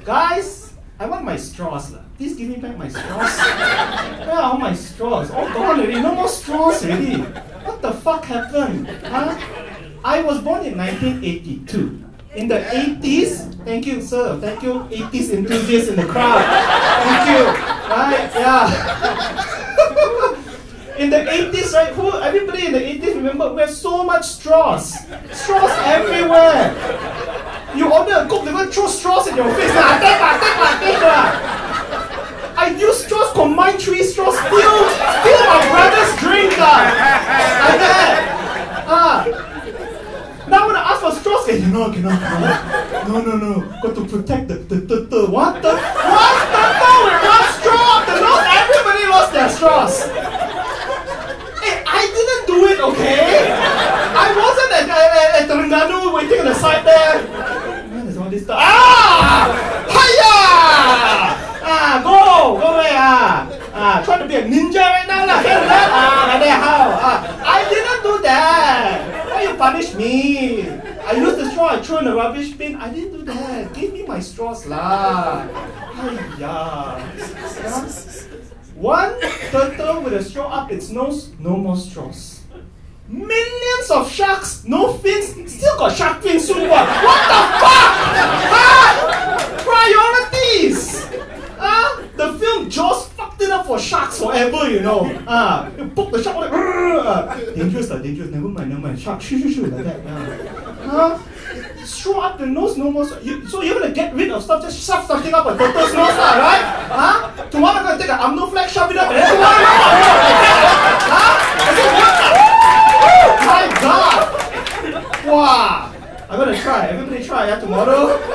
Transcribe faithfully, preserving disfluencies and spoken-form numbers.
Guys, I want my straws. La. Please give me back my straws. Where are all my straws? All gone already. No more straws already. What the fuck happened? Huh? I was born in nineteen eighty-two. In the eighties, thank you, sir. Thank you, eighties enthusiasts in the crowd. Thank you. Right? Yeah. In the eighties, right? Who? Everybody in the eighties, remember, we have so much straws. Straws everywhere. You order a Coke, they're going to throw straws in your face. Nah, take lah, take lah, take lah. I use straws, combine three straws, steal, steal my brother's drink. Ah. Like that. Ah. Now when I ask for straws, eh, you know, cannot, cannot. No, no, no. Got to protect the the turtle. What the? One turtle with one straw up the nose. Everybody lost their straws. Hey, I didn't do it, okay? I wasn't at, at, at Terengganu waiting on the side there. Man, there's all this stuff. Ah! Hiya! Ah, go! Go away, ah! Ah, trying to be a ninja right now, lah. Here, lah. Ah, like that, how? Ah, I didn't do that. Why you punish me? I used the straw, I threw in the rubbish bin. I didn't do that. Give me my straws, lah. Hiya. Yeah. One turtle with a straw up its nose, no more straws. Millions of sharks, no fins, still got shark fins soon. What, what the fuck? Huh? Priorities! Huh? The film Jaws fucked it up for sharks forever, you know. Ah, you poke the shark, like, uh, dangerous, uh, dangerous. Never mind, never mind. Shark, shoo, shoo, shoo, like that. Yeah. Huh? Straw up the nose, no more. You, so you're gonna get rid of stuff, just shove something up a turtle's nose, lah, right? Huh? Tomorrow I'm gonna take an amno flag, shove it up, and then tomorrow, huh? Is it work? Oh my god! Wow! I'm gonna try. Everybody try, yeah, tomorrow.